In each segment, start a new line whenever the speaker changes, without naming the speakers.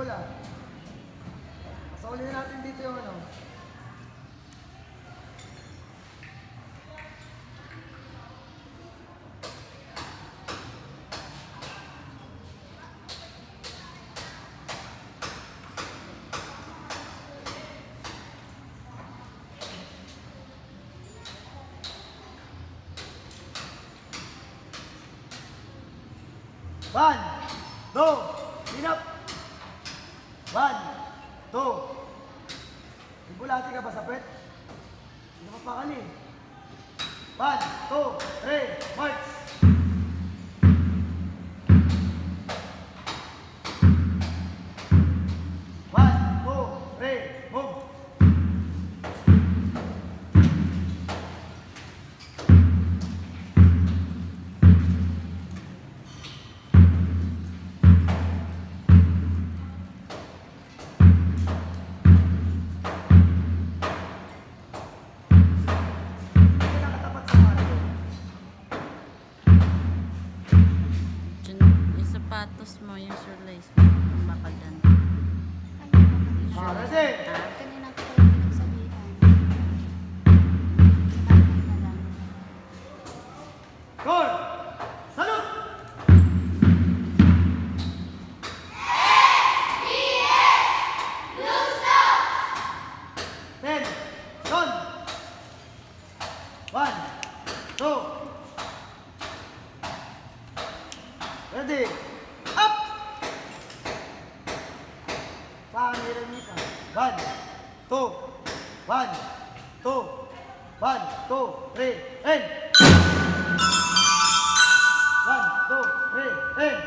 kuya. Pasaulin natin dito yung ano. One, two, clean up. One, two. Ibulati ka ba sa pet? Hindi ka mapakali. One, two, three, march. One, two, three, move.
Sapatos mo, yung shoelace mo, yung bakal dyan.
Kanina ko kayo pinagsabihan.
Score! Salute! Ten, John! One, two. Ready? Up! Pangiramikan. One, two, one, two, one, two, three, and one, two, three, and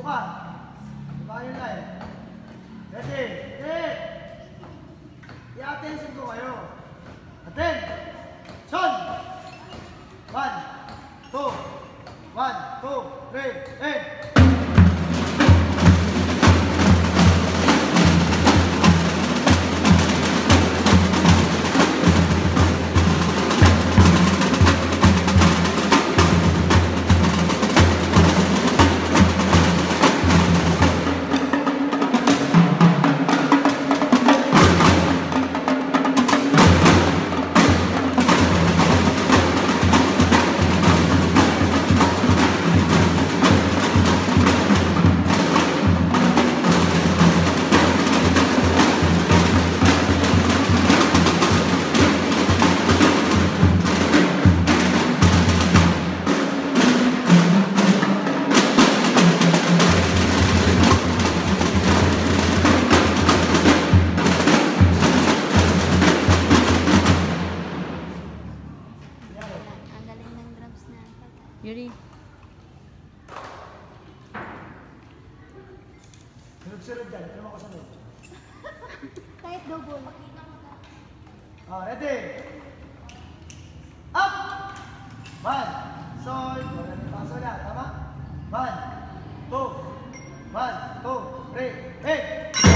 Buka. Buka yung line. Ready? Ready? I-attention ko kayo. Attention! 1, 2, 1, 2, 3, and...
Ang galing ng drums na.
Yuri.
Sunod-sunod dyan. Ito naman kasunod.
Kahit double.
Ready? Up! 1, sol, wala na paso na, tama? 1, 2, 1, 2, 3, hey!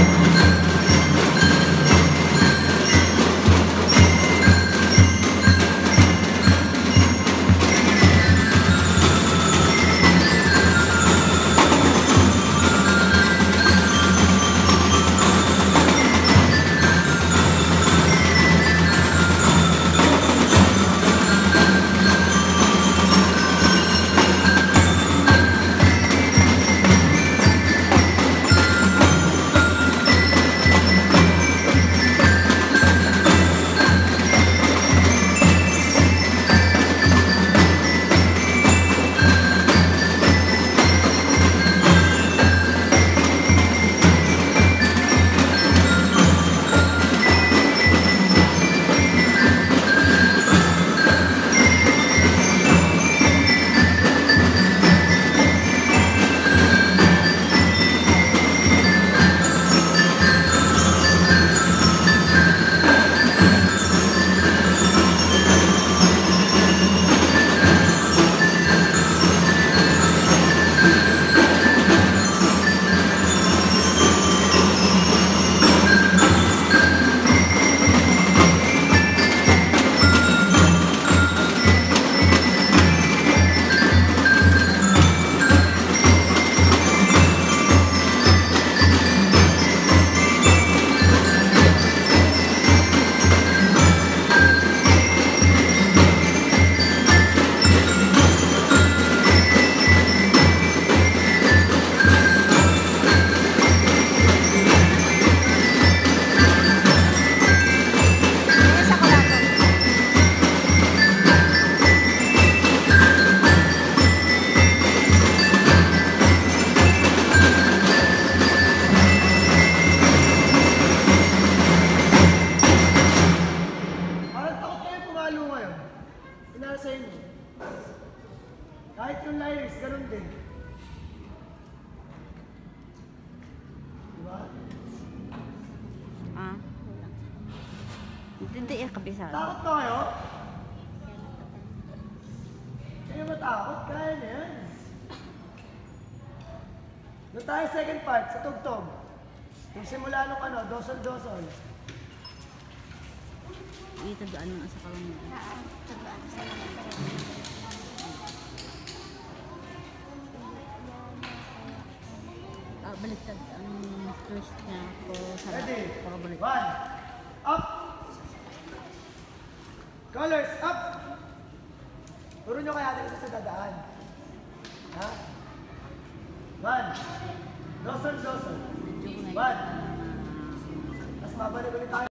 Kahit yung lyrics, ganun din. Diba?
Ah. Hindi kabisado.
Takot na kayo? Kaya matakot? Kaya na yan. Doon tayo second part, sa tugtog. Yung simula nung dosol-dosol.
Ito doon ang sa kalong. Baliktad ang twist niya po sa
Ready?
pagkabalik.
1, up! Colors, up! Turo nyo kaya dito sa dadaan. Ha? 1, dosol-dosol. 1. Tapos mabalik ulit tayo.